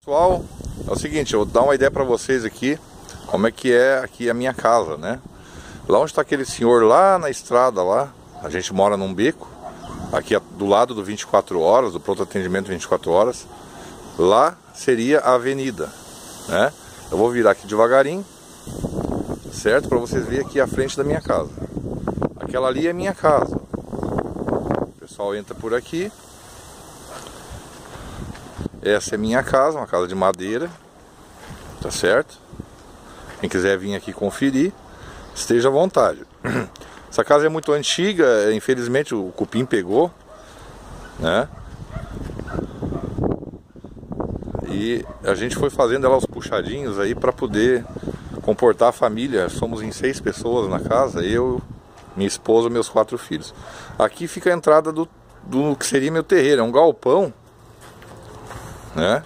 Pessoal, é o seguinte, eu vou dar uma ideia para vocês aqui, como é que é aqui a minha casa, né? Lá onde está aquele senhor lá na estrada lá, a gente mora num beco, aqui do lado do 24 horas, do pronto atendimento 24 horas, lá seria a avenida, né? Eu vou virar aqui devagarinho, certo? Para vocês verem aqui a frente da minha casa. Aquela ali é minha casa. O pessoal entra por aqui. Essa é minha casa, uma casa de madeira, tá certo? Quem quiser vir aqui conferir, esteja à vontade. Essa casa é muito antiga, infelizmente o cupim pegou, né? E a gente foi fazendo ela aos puxadinhos aí para poder comportar a família. Somos em 6 pessoas na casa, eu, minha esposa e meus 4 filhos. Aqui fica a entrada do que seria meu terreiro, é um galpão, né?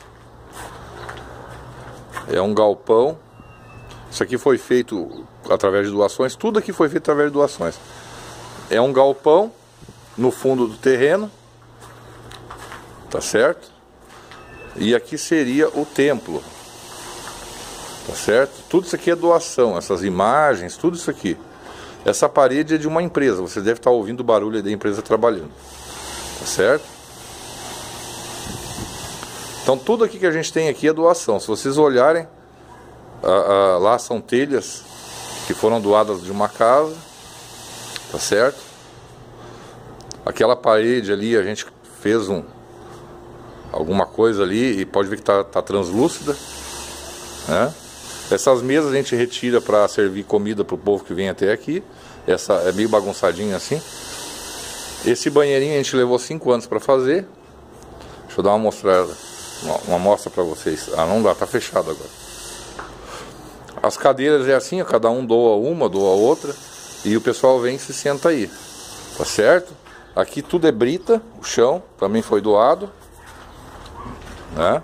É um galpão. Isso aqui foi feito através de doações. Tudo aqui foi feito através de doações. É um galpão no fundo do terreno, tá certo? E aqui seria o templo, tá certo? Tudo isso aqui é doação. Essas imagens, tudo isso aqui. Essa parede é de uma empresa. Você deve estar ouvindo o barulho da empresa trabalhando, tá certo? Então tudo aqui que a gente tem aqui é doação. Se vocês olharem, lá são telhas que foram doadas de uma casa, tá certo? Aquela parede ali a gente fez alguma coisa ali e pode ver que tá translúcida, né? Essas mesas a gente retira para servir comida para o povo que vem até aqui. Essa é meio bagunçadinha assim. Esse banheirinho a gente levou 5 anos para fazer. Deixa eu dar uma amostra para vocês. Ah, não dá, tá fechado agora. As cadeiras é assim, cada um doa uma, doa outra, e o pessoal vem e se senta aí, tá certo? Aqui tudo é brita, o chão também foi doado, né?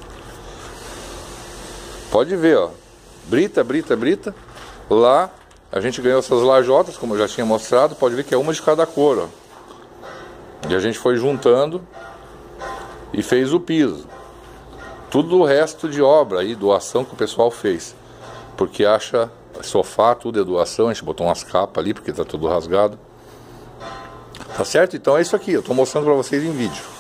Pode ver, ó, brita, brita, brita. Lá a gente ganhou essas lajotas, como eu já tinha mostrado, pode ver que é uma de cada cor, ó. E a gente foi juntando e fez o piso. Tudo o resto de obra aí, doação que o pessoal fez. Porque acha sofá, tudo é doação. A gente botou umas capas ali porque tá tudo rasgado. Tá certo? Então é isso aqui, eu tô mostrando pra vocês em vídeo.